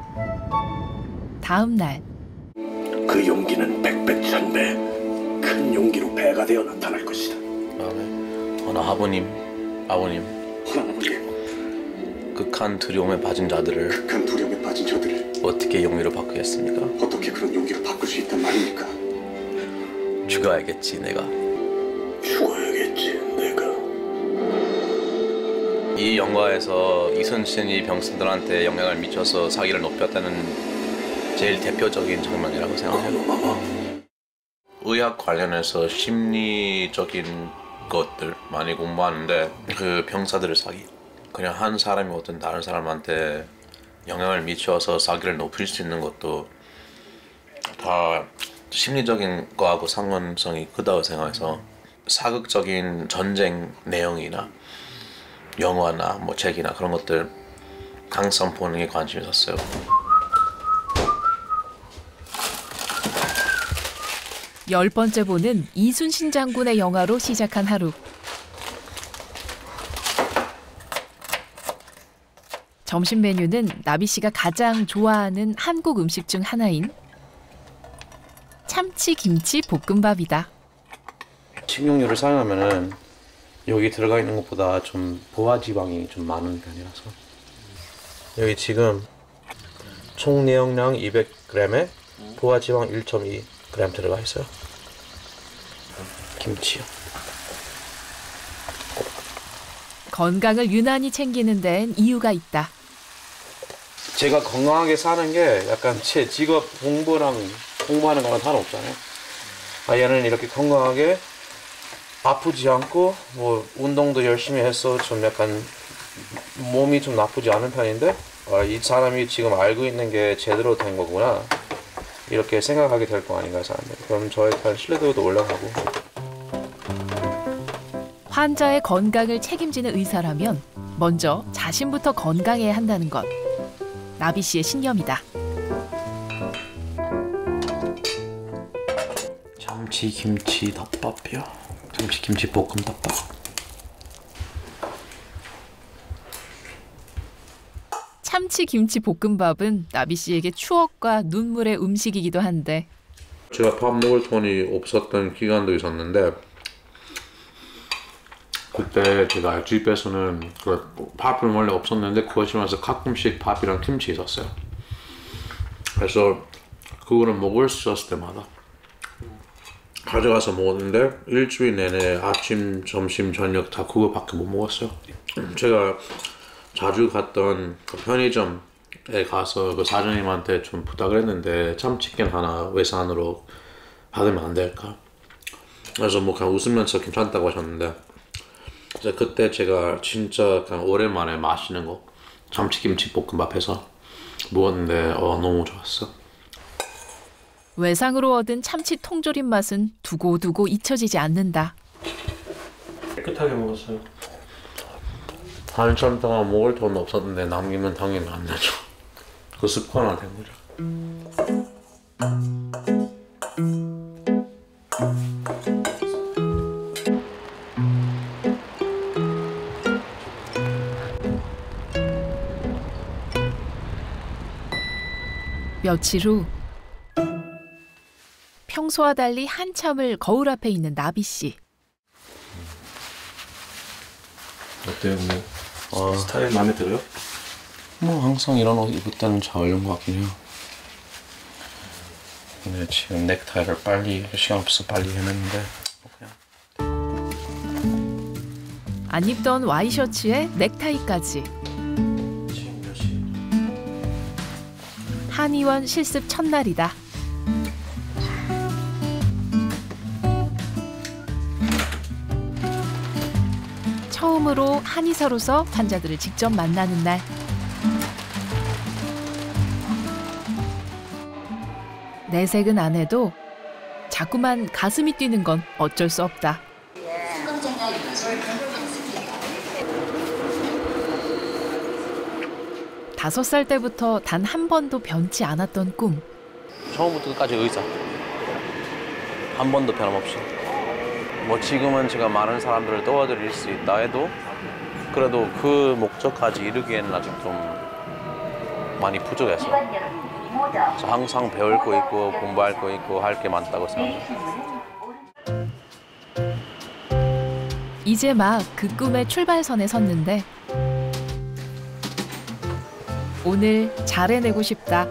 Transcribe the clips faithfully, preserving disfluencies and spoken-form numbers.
다음 날. 그 용기는 백배천배 큰 용기로 배가 되어 나타날 것이다. 그다음에 어느 아버님, 아버님, 아버님, 극한 두려움에 빠진 자들을 극한 두려움에 빠진 저들을 어떻게 용기로 바꾸겠습니까? 어떻게 그런 용기로 바꿀 수 있단 말입니까? 죽어야겠지 내가. 죽어야겠지 내가. 이 영화에서 이순신이 병사들한테 영향을 미쳐서 사기를 높였다는 제일 대표적인 장면이라고 생각해요. 의학 관련해서 심리적인 것들 많이 공부하는데 그 병사들의 사기, 그냥 한 사람이 어떤 다른 사람한테 영향을 미쳐서 사기를 높일 수 있는 것도 다 심리적인 거하고 상관성이 크다고 생각해서 사극적인 전쟁 내용이나 영화나 뭐 책이나 그런 것들 항상 보는 게 관심이 있었어요. 열 번째 보는 이순신 장군의 영화로 시작한 하루. 점심 메뉴는 나비 씨가 가장 좋아하는 한국 음식 중 하나인 참치 김치 볶음밥이다. 식용유를 사용하면은 여기 들어가 있는 것보다 좀 포화 지방이 좀 많은 편이라서. 여기 지금 총 내용량 이백 그램에 포화 지방 일 점 이 그램 들어가 있어요. 김치요. 건강을 유난히 챙기는 데엔 이유가 있다. 제가 건강하게 사는 게 약간 제 직업 공부랑 공부하는 거랑 상관없잖아요. 아, 얘는 이렇게 건강하게 아프지 않고 뭐 운동도 열심히 해서 좀 약간 몸이 좀 나쁘지 않은 편인데 아, 이 사람이 지금 알고 있는 게 제대로 된 거구나 이렇게 생각하게 될 거 아닌가 사람들이. 그럼 저에 대한 신뢰도도 올라가고. 환자의 건강을 책임지는 의사라면 먼저 자신부터 건강해야 한다는 것. 나비 씨의 신념이다. 참치 김치 덮밥이요. 참치 김치 볶음 덮밥. 참치 김치 볶음밥은 나비 씨에게 추억과 눈물의 음식이기도 한데 제가 밥 먹을 돈이 없었던 기간도 있었는데 그때 제가 집에서는 그 밥은 원래 없었는데 거실에서 가끔씩 밥이랑 김치 있었어요. 그래서 그거를 먹을 수 있을 때마다 가져가서 먹었는데 일주일 내내 아침, 점심, 저녁 다 그거밖에 못 먹었어요. 제가 자주 갔던 그 편의점에 가서 그 사장님한테 좀 부탁을 했는데 참치캔 하나 외산으로 받으면 안 될까? 그래서 뭐 그냥 웃으면서 괜찮다고 하셨는데 이제 그때 제가 진짜 그냥 오랜만에 맛있는 거 참치김치 볶음밥 해서 먹었는데 어, 너무 좋았어. 외상으로 얻은 참치 통조림 맛은 두고두고 잊혀지지 않는다. 깨끗하게 먹었어요. 한참 동안 먹을 돈 없었는데 남기면 당연히 안 되죠. 그 습관화 된 거죠. 며칠 후 평소와 달리 한참을 거울 앞에 있는 나비 씨. 어때요? 뭐 어, 스타일 마음에 들어요? 뭐 항상 이런 옷 입을 때는 잘 어울리는 것 같긴 해요. 근데 지금 넥타이를 빨리 시간 없어서 빨리 해냈는데 그냥. 안 입던 와이셔츠에 넥타이까지. 지금 몇 시? 한의원 실습 첫날이다. 처음으로 한의사로서 환자들을 직접 만나는 날. 내색은 안 해도 자꾸만 가슴이 뛰는 건 어쩔 수 없다. 다섯 살 때부터 단 한 번도 변치 않았던 꿈. 처음부터 끝까지 의사. 한 번도 변함없이. 뭐 지금은 제가 많은 사람들을 도와드릴 수 있다 해도 그래도 그 목적까지 이르기에는 아직 좀 많이 부족해서 그래서 항상 배울 거 있고 공부할 거 있고 할 게 많다고 생각해요. 이제 막 그 꿈의 출발선에 섰는데 오늘 잘해내고 싶다.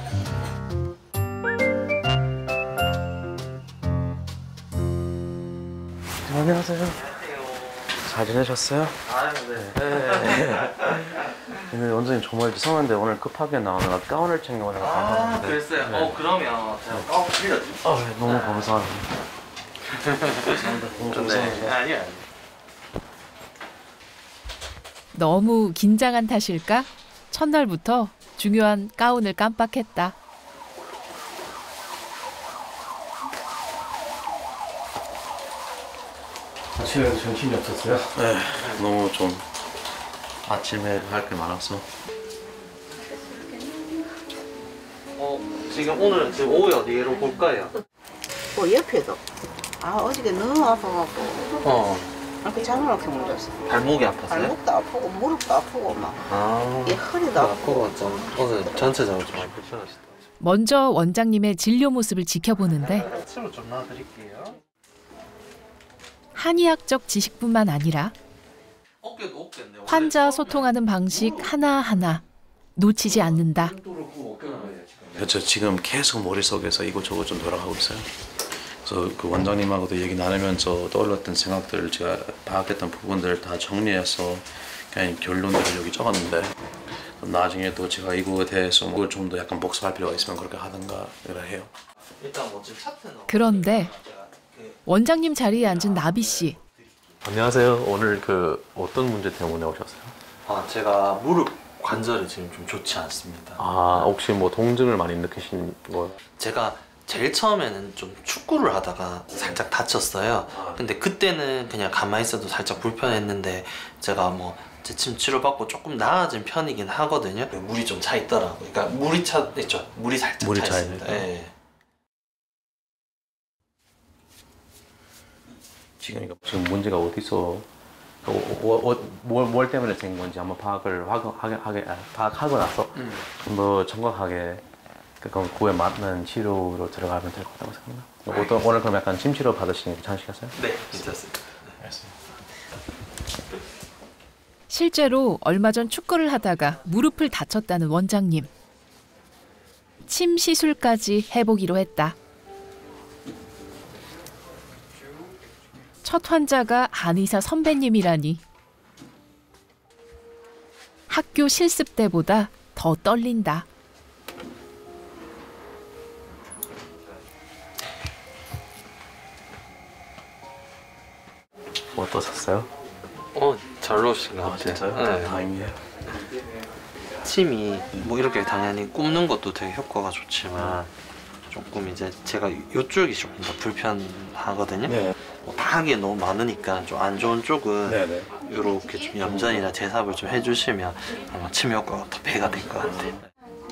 안녕하세요. 잘 지내셨어요? 아, 네. 네. 근데 원장님 정말 죄송한데 오늘 급하게 나오느라 가운을 챙겨오느라 아, 감사합니다. 그랬어요? 네. 어, 그러면 제가 가운 빌려드릴게요. 아, 네, 너무 감사합니다. 감사합니다. 너무 감사합니다. 네, 아니요, 아니요. 너무 긴장한 탓일까? 첫날부터 중요한 가운을 깜빡했다. 아침에 정신이 없었어요? 네, 너무 좀 아침에 할 게 많아서. 어, 지금 오늘 지금 오후에 어디로 볼까요? 뭐 옆에도 아 어저께 너무 아파갖고 어, 그 잠을 이렇게 못 잤어. 발목이 아팠어요? 발목도 아프고 무릎도 아프고 막 아, 이 허리도 아프고 아프고 좀 오늘 전체적으로 좀 많이 불편하시다. 먼저 원장님의 진료 모습을 지켜보는데 치료 좀 놔드릴게요. 한의학적 지식뿐만 아니라 어깨도 어깨인데 환자 소통하는 방식 하나하나 놓치지 않는다. 그렇죠. 지금 계속 머릿속에서 이것저것 좀 돌아가고 있어요. 그래서 그 원장님하고도 얘기 나누면서 떠올랐던 생각들을 제가 파악했던 부분들을 다 정리해서 그냥 결론들을 여기 적었는데 나중에 또 제가 이거에 대해서 뭐 좀 더 약간 복습할 필요가 있으면 그렇게 하든가 그래 해요. 일단 뭐 지금 차트는 그런데 원장님 자리에 앉은 나비 씨. 안녕하세요. 오늘 그 어떤 문제 때문에 오셨어요? 아, 제가 무릎 관절이 지금 좀 좋지 않습니다. 아, 혹시 뭐 통증을 많이 느끼신 거예요? 제가 제일 처음에는 좀 축구를 하다가 살짝 다쳤어요. 근데 그때는 그냥 가만히 있어도 살짝 불편했는데 제가 뭐 침 치료받고 조금 나아진 편이긴 하거든요. 물이 좀 차 있더라고요. 그러니까 물이 차 있죠. 물이 살짝 물이 차 차 있습니다. 있어요? 예. 지금 이거 지금 문제가 어디서 어, 어, 어, 뭘, 뭘 때문에 된 건지 한번 파악을 하게, 하게, 아, 파악하고 나서 음. 뭐 정확하게 그 그에 맞는 치료로 들어가면 될 것 같다고 생각합니다. 어떤 오늘 그럼 약간 침 치료 받으시는 게 괜찮으시겠어요? 네, 괜찮습니다. 실제로 얼마 전 축구를 하다가 무릎을 다쳤다는 원장님. 침 시술까지 해보기로 했다. 첫 환자가 한의사 선배님이라니. 학교 실습 때보다 더 떨린다. 어떠셨어요? 어, 잘 나오신 것 아 같아요. 진짜요? 네. 다행이에요. 침이 뭐 이렇게 당연히 굽는 것도 되게 효과가 좋지만 조금 이제 제가 이쪽이 조금 더 불편하거든요. 네. 뭐 다 하기에 너무 많으니까 좀 안 좋은 쪽은 네네. 이렇게 좀 염전이나 제삽을 좀 해주시면 아마 침 효과가 더 배가 될 것 같아요.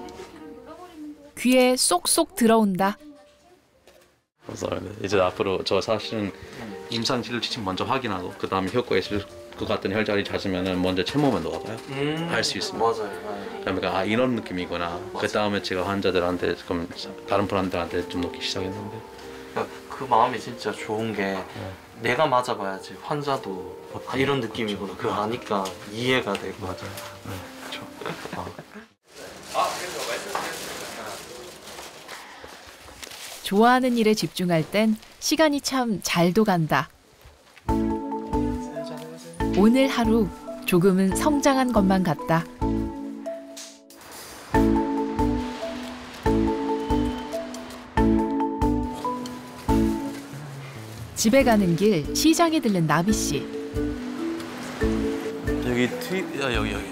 귀에 쏙쏙 들어온다. 감사합니다. 이제 앞으로 저 사실은 임상 치료 지침 먼저 확인하고 그 다음에 효과 있을 것 같은 혈자리 찾으면은 먼저 체몸에 넣어봐요. 음, 할 수 있습니다. 맞아요. 맞아요. 그러니까 아 이런 느낌이구나. 그 다음에 제가 환자들한테 그럼 다른 분한테 좀 놓기 시작했는데. 그러니까 그 마음이 진짜 좋은 게 내가 맞아봐야지 환자도 아, 이런 느낌이구나. 그거 아니까 이해가 되고. 맞아요. 네, 그렇죠. 좋아하는 일에 집중할 땐 시간이 참 잘도 간다. 오늘 하루 조금은 성장한 것만 같다. 집에 가는 길 시장에 들른 나비 씨. 여기 뒤, 야 여기 여기.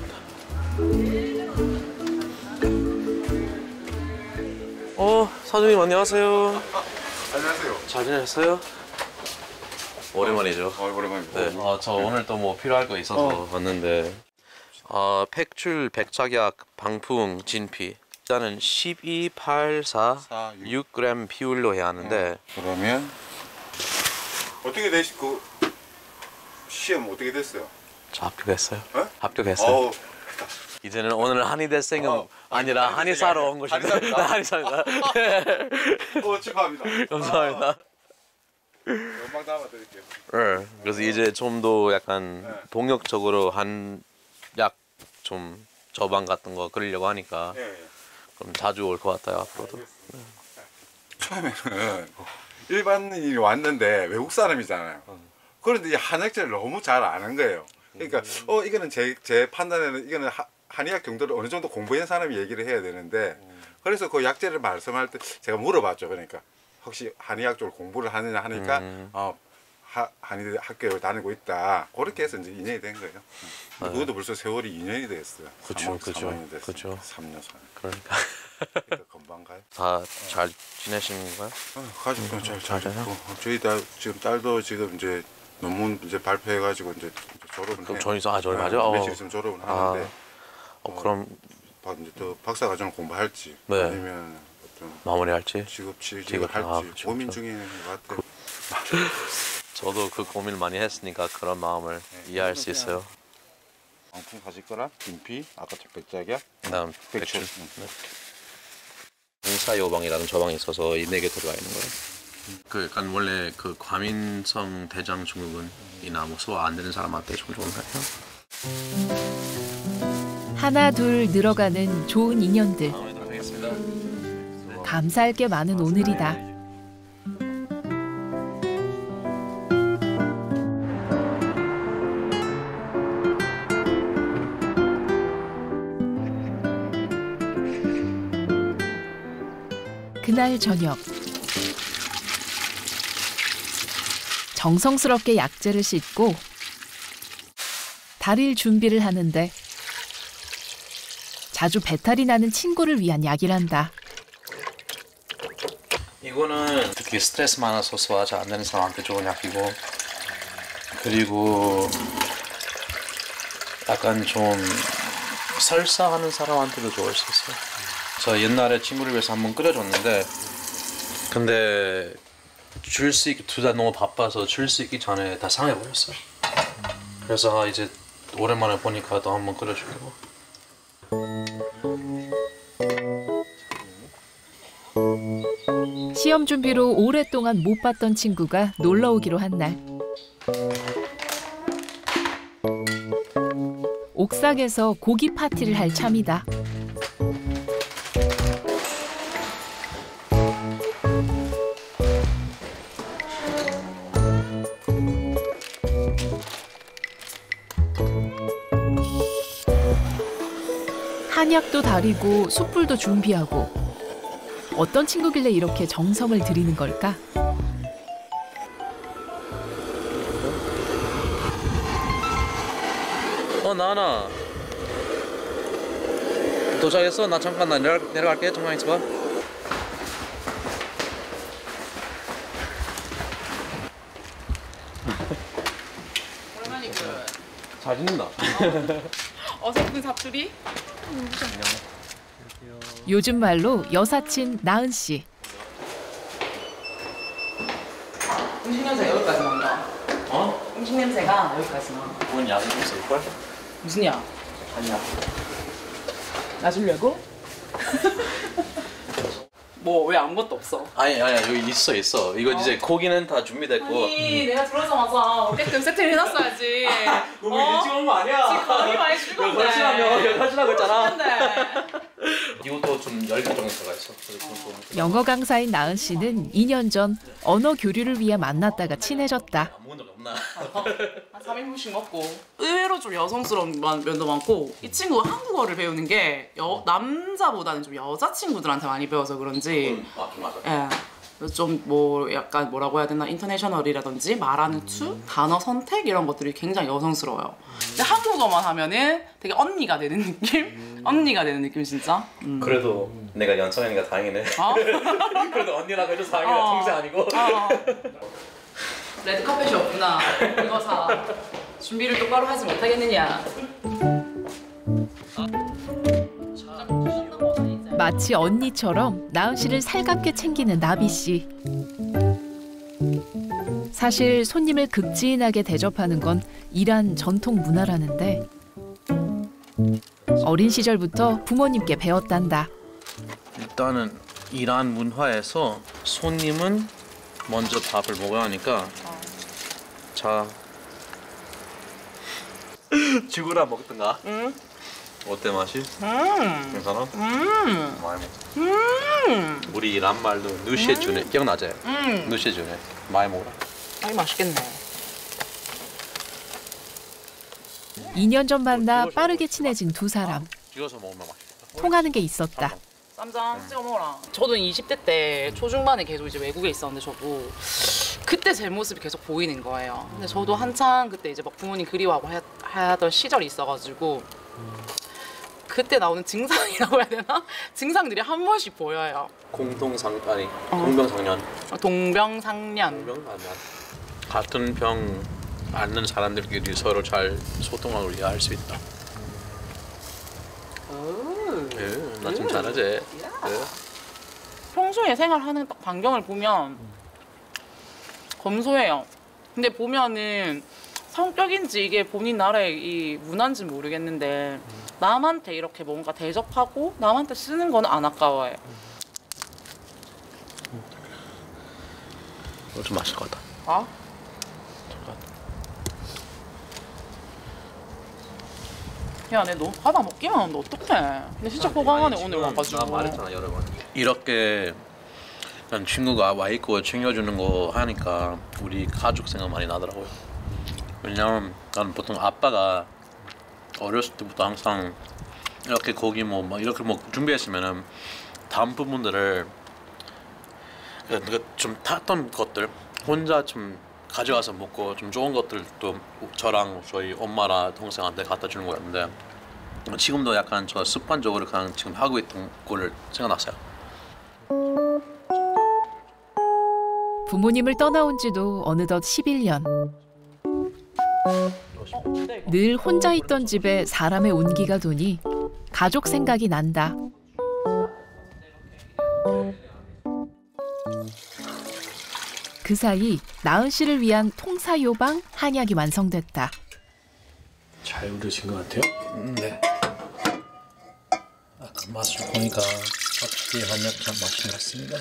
어 사장님 안녕하세요. 안녕하세요. 잘 지내셨어요? 오랜만이죠. 어, 오랜만입니다. 네. 아, 저 오늘 또 뭐 필요할 거 있어서 왔는데. 아, 팩출, 백작약, 방풍, 진피. 일단은 십이, 팔, 사, 육 그램 비율로 해야 하는데. 그러면 어떻게 되시고 시험 어떻게 됐어요? 저 합격했어요. 어? 합격했어요. 어우, 이제는 오늘 한의대생은 어, 아니라 한의사로 온 것입니다. 한의사입니다. 어, 축하합니다. 감사합니다. 아, 연방 담아드릴게요. 네, 그래서 이제 좀 더 약간 네. 동력적으로 한 약 좀 처방 같은 거 그리려고 하니까 예, 예. 그럼 자주 올 것 같아요 앞으로도. 네. 처음에는 일반인이 왔는데 외국 사람이잖아요. 그런데 이 한약재를 너무 잘 아는 거예요. 그러니까 어 이거는 제, 제 판단에는 이거는 하, 한의학 정도를 어느 정도 공부한 사람이 얘기를 해야 되는데 그래서 그 약재를 말씀할 때 제가 물어봤죠. 그러니까 혹시 한의학 쪽을 공부를 하느냐 하니까 음. 어 하, 한의 학교에 다니고 있다. 그렇게 해서 이제 인연이 된 거예요. 네. 그것도 벌써 세월이 이 년이 됐어요. 그쵸, 그쵸, 년이 됐어요. 그쵸. 삼 년 사 년. 그러니까 그러니까 금방 가요. 다 잘 지내시는 건가요? 어, 가족도 잘, 잘 맞아요? 있고 저희 딸 지금 딸도 지금 이제 논문 이제 발표해가지고 이제 졸업은 그럼 해요. 저희 아 저희 네, 맞아요? 며칠 어. 있으면 졸업은 아. 하는데 어, 그럼 박- 이제 또 박사 과정을 공부할지 네. 아니면 어떤 마무리할지 직업 취직을 직업, 할지 아, 그쵸, 고민 그쵸. 중인 것 같아요. 저도 그 고민을 많이 했으니까 그런 마음을 이해할 수 있어요. 방풍 가실 거랑 김피 아까 백작이야 그다음 백초. 백출. 네. 인사요방이라는 처방이 있어서 이 네 개 들어가 있는 거예요. 그 약간 원래 그 과민성 대장 증후군이나 뭐 소화 안 되는 사람한테 좀 좋은 거예요. 하나 둘 늘어가는 좋은 인연들. 다음에 뵙겠습니다. 감사할 게 많은 오늘이다. 그날 저녁 정성스럽게 약재를 씻고 다릴 준비를 하는데 자주 배탈이 나는 친구를 위한 약이란다. 이거는 특히 스트레스 많아서 소화 잘 안 되는 사람한테 좋은 약이고 그리고 약간 좀 설사하는 사람한테도 좋을 수 있어요. 저 옛날에 친구를 위해서 한번 끓여줬는데 근데 줄 수 있기 둘 다 너무 바빠서 줄 수 있기 전에 다 상해버렸어요. 그래서 아, 이제 오랜만에 보니까 또 한번 끓여주려고. 시험 준비로 오랫동안 못 봤던 친구가 놀러 오기로 한 날. 옥상에서 고기 파티를 할 참이다. 한약도 다리고 숯불도 준비하고 어떤 친구길래 이렇게 정성을 들이는 걸까? 어 나나 도착했어? 나 잠깐 나 내려, 내려갈게. 잠깐 있어봐. 잘 짓는다. 어설픈 사투리? 요즘 말로 여사친 나은 씨. 음식 냄새가 여기까지 난다. 어? 음식 냄새가 여기까지 나. 뭔 약이 있을걸? 무슨 약? 아니야. 나 주려고? 뭐 왜 아무것도 없어? 아니 아니야 여기 있어 있어. 이거 어? 이제 고기는 다 준비됐고. 아니 내가 들어오자마자 어깨끔 세팅을 해놨어야지. 너무 일찍 온 거 아니야? 지금 감이 많이 죽었네. 설치라며 설치라고 했잖아. 죽었네. 이것도 좀 열 개 정도 들어가 있어. 영어 강사인 나은 씨는 이 년 전 언어 교류를 위해 만났다가 친해졌다. 안 먹은 적 없나? 한 삼 인분씩 먹고 의외로 좀 여성스러운 면도 많고 이 친구가 한국어를 배우는 게 여, 남자보다는 좀 여자친구들한테 많이 배워서 그런지 아, 좀 맞아. 예. 좀 뭐 약간 뭐라고 해야 되나 인터내셔널이라든지 말하는 투, 단어 선택 이런 것들이 굉장히 여성스러워요. 근데 한국어만 하면은 되게 언니가 되는 느낌? 언니가 되는 느낌 진짜. 음. 그래도 내가 연상이니까 다행이네. 어? 그래도 언니라고 해도 다행이네. 어. 동생 아니고. 어. 레드 카펫이 없구나. 이거 사. 준비를 똑바로 하지 못하겠느냐. 마치 언니처럼 나은 씨를 살갑게 챙기는 나비 씨. 사실 손님을 극진하게 대접하는 건 이란 전통 문화라는데 어린 시절부터 부모님께 배웠단다. 일단은 이란 문화에서 손님은 먼저 밥을 먹어야 하니까 자 죽으라 먹든가. 응? 어때 맛이? 음. 괜찮아? 음. 많이 먹. 음. 우리 이란 말로 누시해주네. 기억나지? 음. 누시해주네. 많이 먹어라. 아이 맛있겠네. 이 년 전 만나 빠르게 친해진 두 사람. 찍어서 먹으면 맛있다. 통하는 게 있었다. 쌈장 찍어 먹어라. 저도 이십 대 때 초중반에 계속 이제 외국에 있었는데 저도 그때 제 모습이 계속 보이는 거예요. 근데 저도 한창 그때 이제 막 부모님 그리워하고 하, 하던 시절이 있어가지고 그때 나오는 증상이라고 해야 되나? 증상들이 한 번씩 보여요. 공동상 아니 공병상련. 동병상련. 동병상련. 같은 병 앓는 사람들끼리 서로 잘 소통하고 이해할 수 있다. 예, 나 좀 잘하지. 예. 평소에 생활하는 딱 반경을 보면 검소해요. 근데 보면은 성격인지 이게 본인 나라의 이 문화인지 모르겠는데 남한테 이렇게 뭔가 대접하고 남한테 쓰는 건 안 아까워해. 이거 좀 맛있을 것 같다. 아? 야, 내 너 받아 먹기만 하면 어떡해. 근데 진짜 호강하네 오늘 와가지고. 나 말했잖아 여러 번. 이렇게 난 친구가 와 있고 챙겨주는 거 하니까 우리 가족 생각 많이 나더라고요. 왜냐면 난 보통 아빠가 어렸을 때부터 항상 이렇게 고기 뭐, 뭐 이렇게 뭐 준비했으면은 다음 부분들을 좀 탔던 것들 혼자 좀 가져가서 먹고 좀 좋은 것들도 저랑 저희 엄마랑 동생한테 갖다 주는 거였는데 지금도 약간 저 습관적으로 그냥 지금 하고 있던 거를 생각났어요. 부모님을 떠나온 지도 어느덧 십일 년. 늘 혼자 있던 집에 사람의 온기가 도니 가족 생각이 난다. 그 사이 나은 씨를 위한 통사요방 한약이 완성됐다. 잘 우려진 것 같아요? 음, 네. 아까 맛을 보니까 확실히 한약 참 맛있는 것 같습니다.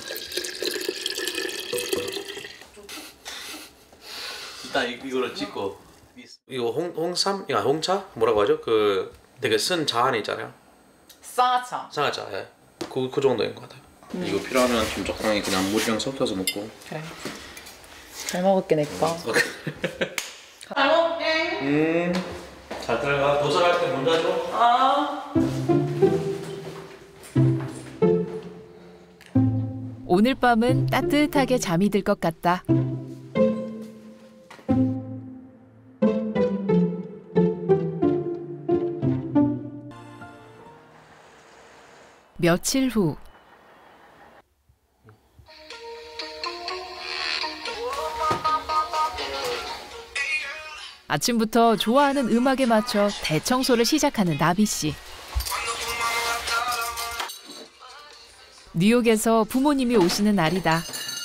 일단 이, 이거를 찍고 이거 홍, 홍삼? 야 홍차? 뭐라고 하죠? 그 되게 쓴 자 안에 있잖아요. 쌍화차. 쌍화차, 예. 그, 그 정도인 것 같아요. 음. 이거 필요하면 좀 적당히 그냥 물이랑 섞여서 먹고. 그래. 잘 먹을게 내 거. 잘 먹을게. 음. 잘 들어가. 도서할 때 문 닫아줘. 아. 오늘 밤은 따뜻하게 잠이 들 것 같다. 며칠 후 아침부터 좋아하는 음악에 맞춰 대청소를 시작하는 나비 씨. 뉴욕에서 부모님이 오시는 날이다.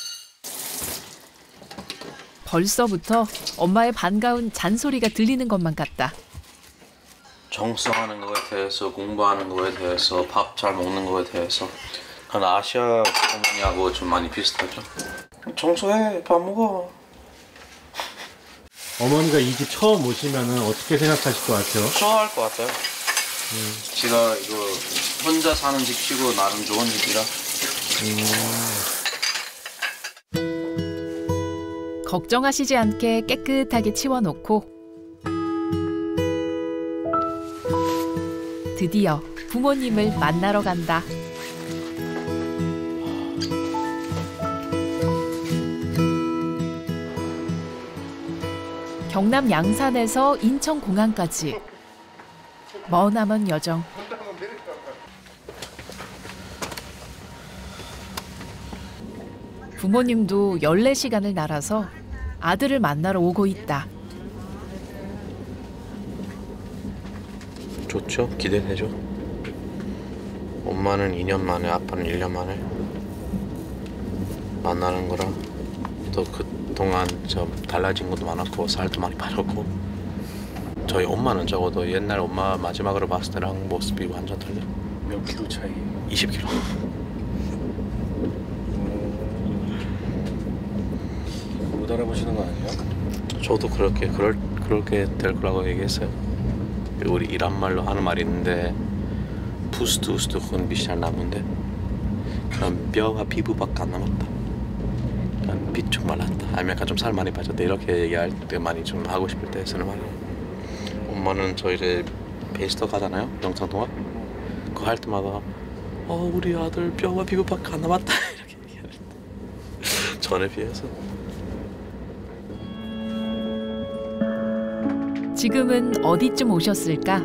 벌써부터 엄마의 반가운 잔소리가 들리는 것만 같다. 정성하는 거에 대해서, 공부하는 거에 대해서, 밥 잘 먹는 거에 대해서 한 아시아 어머니하고 좀 많이 비슷하죠. 청소해, 밥 먹어. 어머니가 이 집 처음 오시면은 어떻게 생각하실 것 같아요? 좋아할 것 같아요. 음. 제가 이거 혼자 사는 집이고 나름 좋은 집이라. 음. 걱정하시지 않게 깨끗하게 치워놓고 드디어 부모님을 만나러 간다. 경남 양산에서 인천공항까지 머나먼 여정. 부모님도 열네 시간을 날아서 아들을 만나러 오고 있다. 좋죠? 기대되죠? 엄마는 이 년 만에, 아빠는 일 년 만에 만나는 거라 또 그동안 좀 달라진 것도 많았고 살도 많이 빠졌고 저희 엄마는 적어도 옛날 엄마 마지막으로 봤을 때랑 모습이 완전 달려. 몇 킬로 차이? 이십 킬로. 못 알아보시는 거 아니에요? 저도 그렇게 그럴 그렇게 될 거라고 얘기했어요. 우리 이란 말로 하는 말이 있는데 부스트 우스트 훈 비시잘 남은데 그냥 뼈가 피부밖에 안 남았다. 그냥 비축 말랐다. 아니면 약간 좀 살 많이 빠졌다. 이렇게 얘기할 때 많이 좀 하고 싶을 때 쓰는 말이에요. 엄마는 저 이제 베이스터 가잖아요. 영상 통화. 그거 할 때마다 어 우리 아들 뼈와 피부밖에 안 남았다 이렇게 얘기할 때 전에 비해서. 지금은 어디쯤 오셨을까?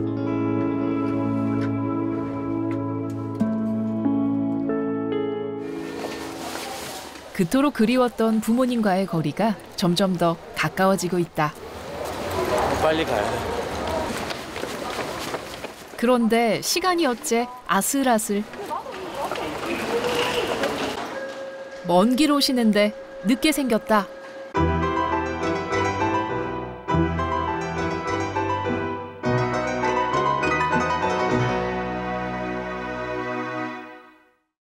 그토록 그리웠던 부모님과의 거리가 점점 더 가까워지고 있다. 빨리 가야 돼. 그런데 시간이 어째 아슬아슬. 먼 길 오시는데 늦게 생겼다.